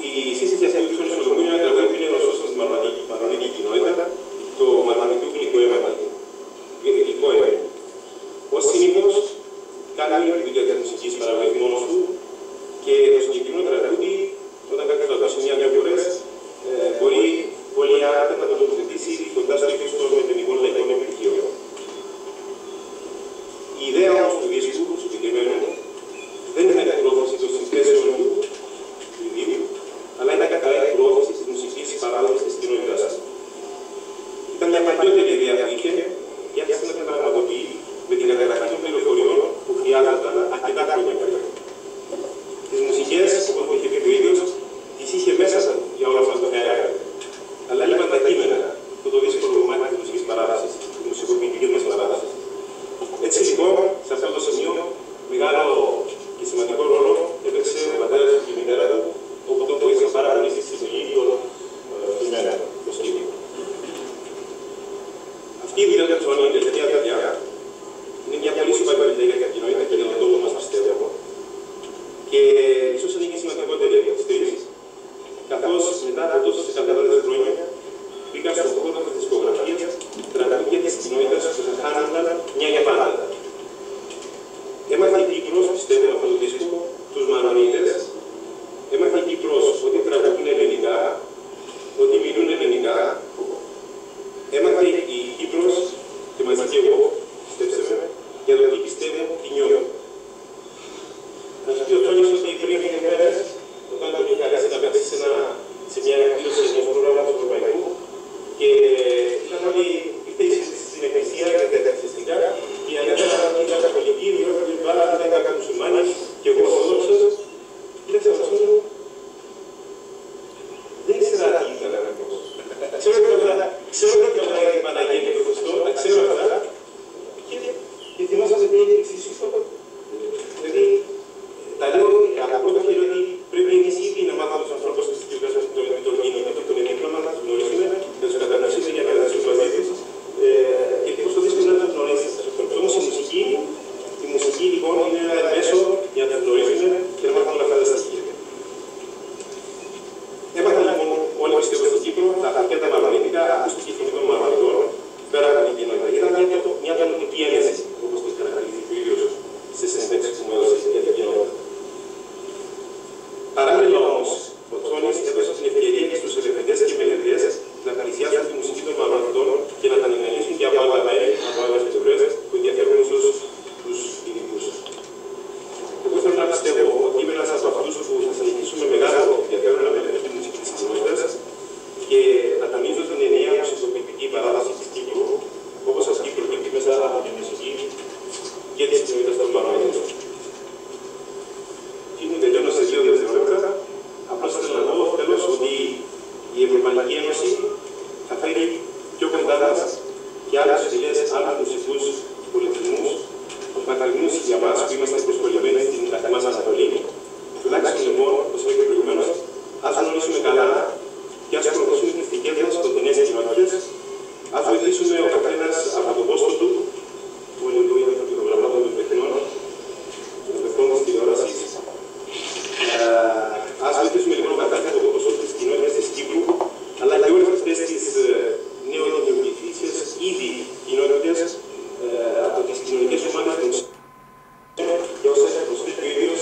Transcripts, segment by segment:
Η σύσταση αυτή του Χρυσού Σολομούνιου είναι ένα τραγούδι που είναι γνωστό στην μαρονική κοινότητα, το μαρονικού γλυκό αίμα. Ως συνήθως, κάνει όλη τη δουλειά της μουσικής παραγωγής μόνος του και το συγκεκριμένο τραγούδι, όταν κάποιος το ακούσει μια-δυο φορές, μπορεί πολύ άραγα να το τοποθετήσει κοντά στο ύφος των ελληνικών λαϊκών επιτυχιών. Η ιδέα όμως του δίσκου, του συγκεκριμένου, δεν είναι η πρόθεση των συνθέσεων του ίδιου, αλλά είναι η πρόθεση της μουσικής παράδοσης της κοινότητάς του. Ήταν μια παλιότερη ιδέα που είχε και άρχισε να την πραγματοποιεί με την καταγραφή των πληροφοριών που χρειάζονταν αρκετά χρόνια πριν. Τις μουσικές, όπως είχε πει ο ίδιος, τις είχε μέσα για όλα αυτά τα έργα. Αλλά λείπαν τα κείμενα, αυτό το δύσκολο κομμάτι της μουσικής παράδοσης, της μουσικοποιητικής μας παράδοσης. Έτσι λοιπόν, σε αυτό το σημείο, μεγάλο και σημαντικό ρόλο έπαιξε ο πατέρας και η μητέρα του, όπου τον βοήθησαν πάρα πολύ στη συλλογή των κειμένων, το σκύλο. Αυτή η δουλειά του Αντώνη, η τελευταία παιδιά, είναι μια πολύ σοβαρή δουλειά για την κοινότητα και για τον τόπο μας, πιστεύω. Και ίσως είναι και σημαντικότερη από τις τρεις, καθώς μετά από τόσες εκατοντάδες χρόνια μπήκαν στον χώρο της δισκογραφίας τραγούδια της κοινότητας που θα χάνονταν μια για πάντα. Έμαθε η Κύπρος, πιστεύω, από το δίσκο, τους Μαρονίτες. Έμαθε η Κύπρος ότι τραγουδούν ελληνικά, ότι μιλούν ελληνικά. Έμαθε η Κύπρος, και μαζί και εγώ, πιστέψτε με, για το τι πιστεύω και νιώθω. Να σου πει ο Τόνιος ότι πριν λίγες μέρες, όταν τον είχε καλέσει να παίξει σε μια εκδήλωση ενός προγράμματος ευρωπαϊκού, και ήταν όλοι στην εκκλησία και τα εκκλησιαστικά, και η ανέφερα ήταν καθολική, διότι δεν ήταν μουσουλμάνοι, και εγώ ορθόδοξος, κοίταξε μας μου, δεν ήξερα τι ήταν ακριβώς. Ξέρω και όλα για την Παναγία και τον Χριστό, τα ξέρω αυτά, και θυμάσαι τι είναι εξίσου. Δηλαδή, τα λέω από το χέρι ότι πρέπει εμείς ήδη να μάθουμε τους ανθρώπους της κοινότητας με τον γενικό, τον ενίπλωμα, να τους γνωρίσουμε, να τους κατανασίσουμε για να κατανασίσουμε μαζί τους και πώς το δύσκολο να τους γνωρίσεις. Όμως η μουσική λοιπόν είναι ένα μέσο για να τους γνωρίσουμε και να μάθουμε όλα αυτά τα στοιχεία. Έμαθα λοιπόν όλοι πιστεύω στην Κύπρο τα αρχαία τα μαρονίτικα, ακούστηκε η φωνή των μαρονιτών πέρα από την κοινότητα. Ήταν μια κανονική ένεση, όπως το χαρακτηρίζει ο ίδιος στις συνέντευξεις που μου έδωσε για την κοινότητα. Παράλληλα όμως, ο Τσόνης έδωσε την ευκαιρία και στους ερευνητές και μελετητές να πλησιάσουν τη μουσική των μαρονιτών και να τα αναλύσουν και από άλλα μέρη, από άλλες πλευρές που ενδιαφέρουν ίσως τους ειδικούς. Εγώ θέλω να πιστεύω ότι είμαι ένας από αυτούς που θα συνεχίσουμε μεγάλο ενδιαφέρον να μελετήσουμε τη μουσική της κοινότητας και να τονίζω την ενιαία μουσικοποιητική παράδοση της Κύπρου, όπως αυτή προκύπτει μέσα από τη μουσική και της κοινότητας των Μαρονιτών. Μου τελειώνω σε 2 δευτερόλεπτα. Απλώς θέλω να πω τέλος ότι η Ευρωπαϊκή Ένωση θα φέρει πιο κοντά μας και άλλες φυλές, άλλους μουσικούς πολιτισμούς, μακρινούς για μας που είμαστε προσκολλημένοι στην καθημερινή μας Ανατολή. Τουλάχιστον λοιπόν, όπως είπα και προηγουμένως, ας γνωρίσουμε καλά και ας προωθήσουμε τις δικές μας πρωτονιές κοινότητες, ας βοηθήσουμε ο καθένας από τον πόστο του, που είναι το ίδιο από το γραμμάτο των τεχνών, των τεχνών της τηλεόρασης. Ας βοηθήσουμε λοιπόν καταρχάς από το ποσό της κοινότητας της Κύπρου, αλλά και όλες αυτές τις νεοδημιουργηθήσεις ήδη κοινότητες από τις κοινωνικές ομάδες των για όσα έχει προσθέσει ο ίδιος.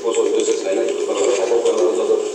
esposo, entonces ahí, cuando lo sacó, cuando nosotros